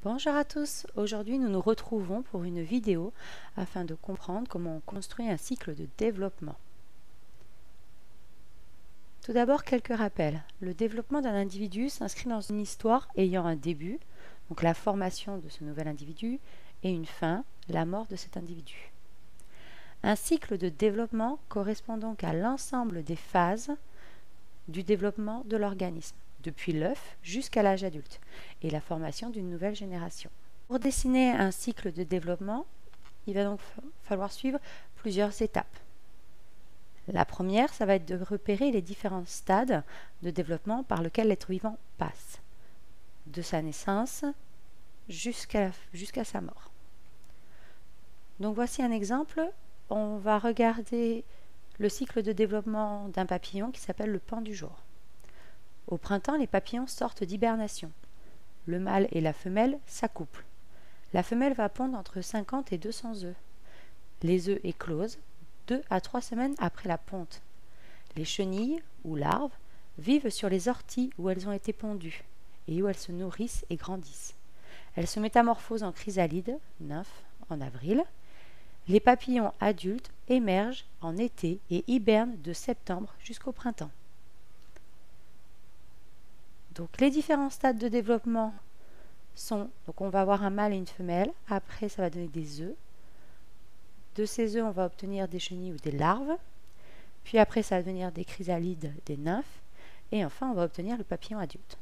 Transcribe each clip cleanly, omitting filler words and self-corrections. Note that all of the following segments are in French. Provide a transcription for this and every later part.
Bonjour à tous, aujourd'hui nous nous retrouvons pour une vidéo afin de comprendre comment on construit un cycle de développement. Tout d'abord quelques rappels. Le développement d'un individu s'inscrit dans une histoire ayant un début, donc la formation de ce nouvel individu, et une fin, la mort de cet individu. Un cycle de développement correspond donc à l'ensemble des phases du développement de l'organisme, depuis l'œuf jusqu'à l'âge adulte, et la formation d'une nouvelle génération. Pour dessiner un cycle de développement, il va donc falloir suivre plusieurs étapes. La première, ça va être de repérer les différents stades de développement par lesquels l'être vivant passe, de sa naissance jusqu'à sa mort. Donc voici un exemple. On va regarder le cycle de développement d'un papillon qui s'appelle le paon du jour. Au printemps, les papillons sortent d'hibernation. Le mâle et la femelle s'accouplent. La femelle va pondre entre 50 et 200 œufs. Les œufs éclosent 2 à 3 semaines après la ponte. Les chenilles, ou larves, vivent sur les orties où elles ont été pondues et où elles se nourrissent et grandissent. Elles se métamorphosent en chrysalides, nymphes, en avril. Les papillons adultes émergent en été et hibernent de septembre jusqu'au printemps. Donc les différents stades de développement sont, donc on va avoir un mâle et une femelle, après ça va donner des œufs. De ces œufs on va obtenir des chenilles ou des larves, puis après ça va devenir des chrysalides, des nymphes, et enfin on va obtenir le papillon adulte.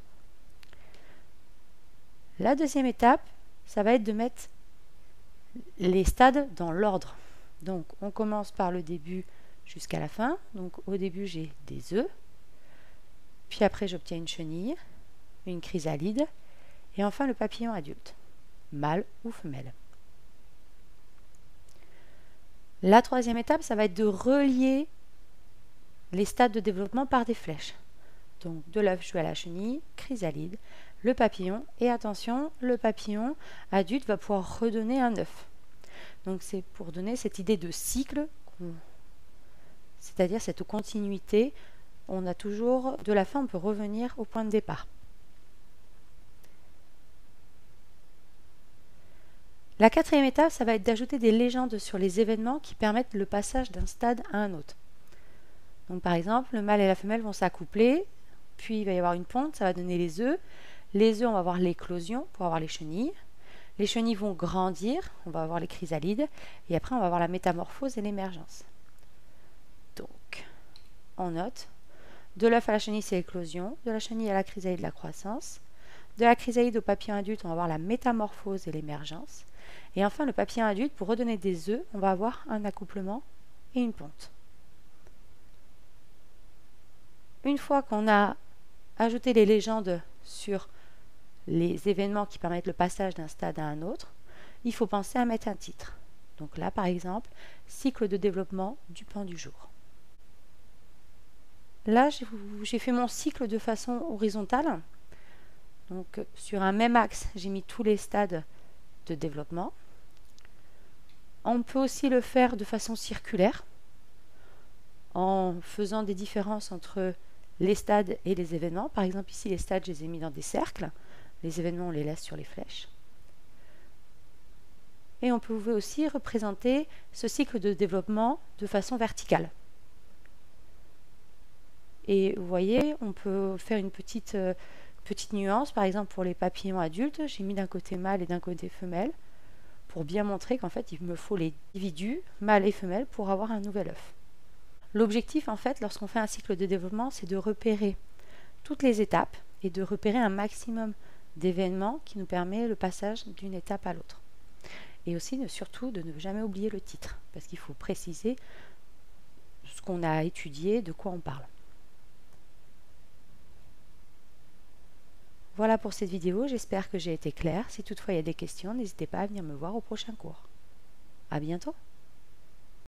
La deuxième étape, ça va être de mettre les stades dans l'ordre. Donc on commence par le début jusqu'à la fin. Donc au début j'ai des œufs, puis après j'obtiens une chenille, une chrysalide, et enfin le papillon adulte, mâle ou femelle. La troisième étape, ça va être de relier les stades de développement par des flèches. Donc de l'œuf jusqu'à la chenille, chrysalide, le papillon, et attention, le papillon adulte va pouvoir redonner un œuf. Donc c'est pour donner cette idée de cycle, c'est-à-dire cette continuité. On a toujours, de la fin, on peut revenir au point de départ. La quatrième étape, ça va être d'ajouter des légendes sur les événements qui permettent le passage d'un stade à un autre. Donc par exemple, le mâle et la femelle vont s'accoupler, puis il va y avoir une ponte, ça va donner les œufs. Les œufs, on va avoir l'éclosion pour avoir les chenilles. Les chenilles vont grandir, on va avoir les chrysalides, et après on va avoir la métamorphose et l'émergence. Donc, on note, de l'œuf à la chenille, c'est l'éclosion, de la chenille à la chrysalide, la croissance, de la chrysalide au papillon adulte, on va avoir la métamorphose et l'émergence, et enfin le papillon adulte, pour redonner des œufs, on va avoir un accouplement et une ponte. Une fois qu'on a ajouté les légendes sur les événements qui permettent le passage d'un stade à un autre, il faut penser à mettre un titre. Donc là, par exemple, cycle de développement du paon du jour. Là, j'ai fait mon cycle de façon horizontale. Donc sur un même axe, j'ai mis tous les stades de développement. On peut aussi le faire de façon circulaire, en faisant des différences entre les stades et les événements. Par exemple, ici, les stades, je les ai mis dans des cercles. Les événements, on les laisse sur les flèches. Et on peut aussi représenter ce cycle de développement de façon verticale. Et vous voyez, on peut faire une petite nuance. Par exemple, pour les papillons adultes, j'ai mis d'un côté mâle et d'un côté femelle, pour bien montrer qu'en fait, il me faut les individus, mâle et femelle, pour avoir un nouvel œuf. L'objectif, en fait, lorsqu'on fait un cycle de développement, c'est de repérer toutes les étapes et de repérer un maximum d'événements qui nous permet le passage d'une étape à l'autre. Et aussi, surtout, de ne jamais oublier le titre, parce qu'il faut préciser ce qu'on a étudié, de quoi on parle. Voilà pour cette vidéo, j'espère que j'ai été claire. Si toutefois il y a des questions, n'hésitez pas à venir me voir au prochain cours. À bientôt!